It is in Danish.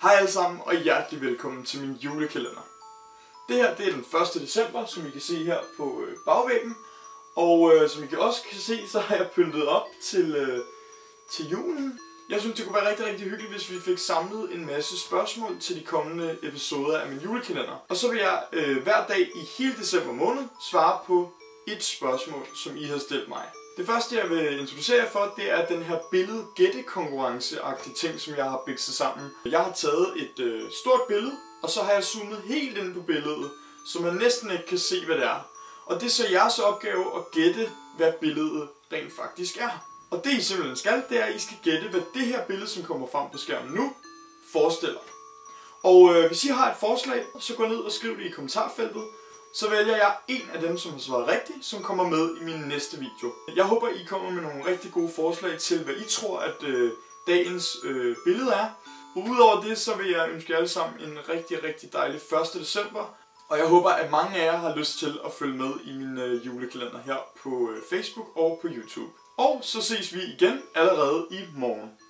Hej alle sammen og hjertelig velkommen til min julekalender. Det her det er den 1. december, som I kan se her på bagvæggen. Og som I også kan se, så har jeg pyntet op til julen. Jeg synes det kunne være rigtig hyggeligt, hvis vi fik samlet en masse spørgsmål til de kommende episoder af min julekalender. Og så vil jeg hver dag i hele december måned svare på et spørgsmål, som I har stillet mig. Det første jeg vil introducere jer for, det er den her billede-gætte-konkurrence-agtige ting, som jeg har bikset sammen. Jeg har taget et stort billede, og så har jeg zoomet helt ind på billedet, så man næsten ikke kan se, hvad det er. Og det er så jeres opgave at gætte, hvad billedet rent faktisk er. Og det I simpelthen skal, det er, at I skal gætte, hvad det her billede, som kommer frem på skærmen nu, forestiller. Og hvis I har et forslag, så gå ned og skriv det i kommentarfeltet. Så vælger jeg en af dem, som har svaret rigtigt, som kommer med i min næste video. Jeg håber, I kommer med nogle rigtig gode forslag til, hvad I tror, at dagens billede er. Og udover det, så vil jeg ønske jer alle sammen en rigtig dejlig 1. december. Og jeg håber, at mange af jer har lyst til at følge med i min julekalender her på Facebook og på YouTube. Og så ses vi igen allerede i morgen.